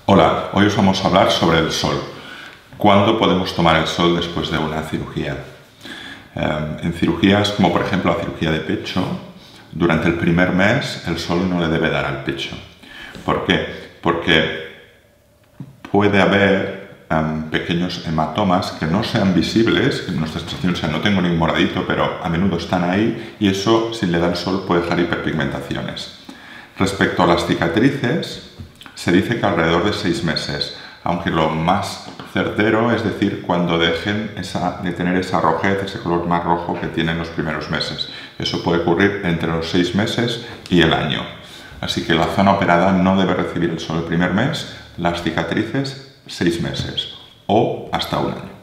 Hola, hoy os vamos a hablar sobre el sol. ¿Cuándo podemos tomar el sol después de una cirugía? En cirugías como por ejemplo la cirugía de pecho, durante el primer mes el sol no le debe dar al pecho. ¿Por qué? Porque puede haber pequeños hematomas que no sean visibles, que nuestra expresión sea no tengo ni un moradito, pero a menudo están ahí y eso, si le da el sol, puede dejar hiperpigmentaciones. Respecto a las cicatrices, se dice que alrededor de 6 meses, aunque lo más certero es decir cuando dejen de tener esa rojez, ese color más rojo que tienen los primeros meses. Eso puede ocurrir entre los 6 meses y el año. Así que la zona operada no debe recibir el sol el primer mes, las cicatrices 6 meses o hasta un año.